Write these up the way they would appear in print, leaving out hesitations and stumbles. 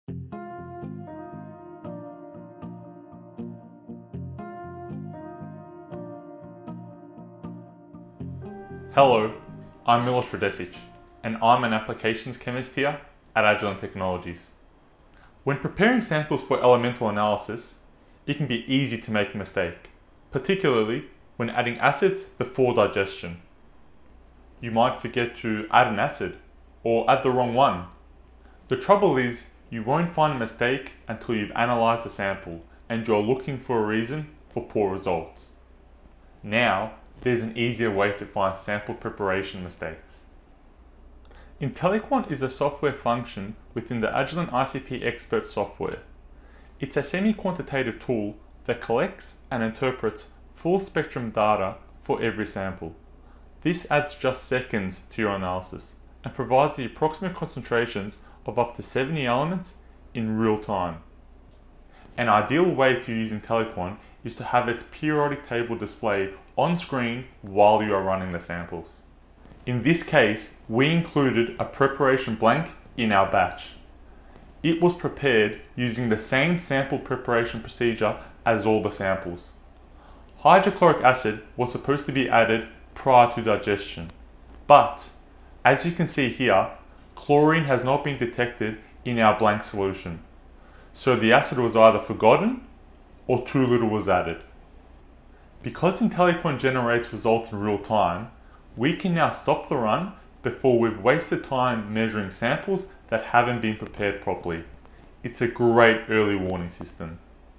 Hello, I'm Milos Radesic, and I'm an applications chemist here at Agilent Technologies. When preparing samples for elemental analysis, it can be easy to make a mistake, particularly when adding acids before digestion. You might forget to add an acid, or add the wrong one. The trouble is, you won't find a mistake until you've analysed the sample and you're looking for a reason for poor results. Now, there's an easier way to find sample preparation mistakes. IntelliQuant is a software function within the Agilent ICP Expert software. It's a semi-quantitative tool that collects and interprets full spectrum data for every sample. This adds just seconds to your analysis and provides the approximate concentrations of up to 70 elements in real time. An ideal way to use IntelliQuant is to have its periodic table display on screen while you are running the samples. In this case, we included a preparation blank in our batch. It was prepared using the same sample preparation procedure as all the samples. Hydrochloric acid was supposed to be added prior to digestion, but as you can see here, chlorine has not been detected in our blank solution. So the acid was either forgotten or too little was added. Because IntelliQuant generates results in real time, we can now stop the run before we've wasted time measuring samples that haven't been prepared properly. It's a great early warning system.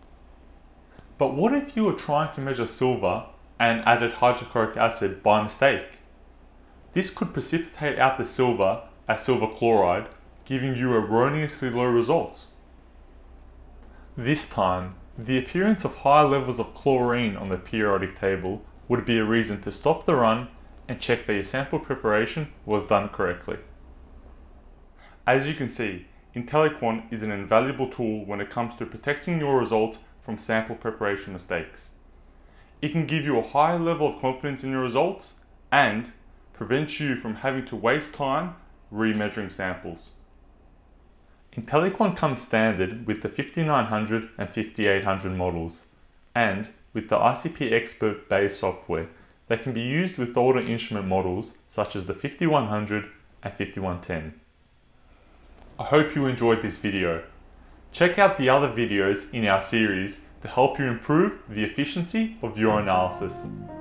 But what if you were trying to measure silver and added hydrochloric acid by mistake? This could precipitate out the silver as silver chloride, giving you erroneously low results. This time, the appearance of high levels of chlorine on the periodic table would be a reason to stop the run and check that your sample preparation was done correctly. As you can see, IntelliQuant is an invaluable tool when it comes to protecting your results from sample preparation mistakes. It can give you a high level of confidence in your results and prevent you from having to waste time remeasuring samples. IntelliQuant comes standard with the 5900 and 5800 models, and with the ICP Expert base software that can be used with older instrument models such as the 5100 and 5110. I hope you enjoyed this video. Check out the other videos in our series to help you improve the efficiency of your analysis.